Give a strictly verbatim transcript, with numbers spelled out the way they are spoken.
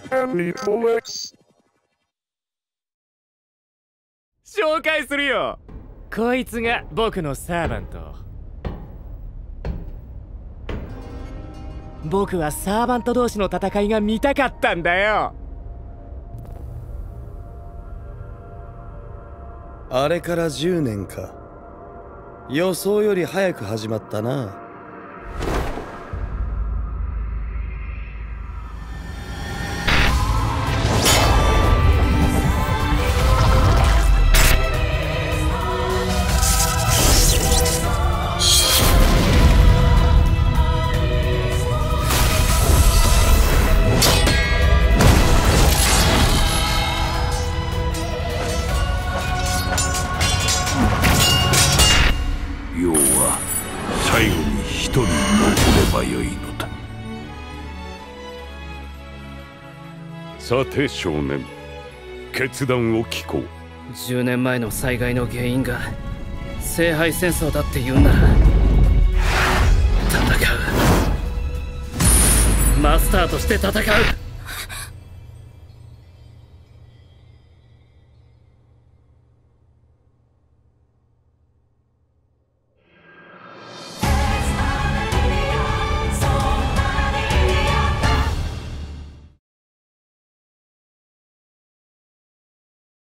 紹介するよ。こいつが僕のサーバント。僕はサーバント同士の戦いが見たかったんだよ。 あれからじゅうねんか。予想より早く始まったな。 さて少年、決断を聞こう。 じゅうねんまえの災害の原因が聖杯戦争だって言うなら戦う。マスターとして戦う。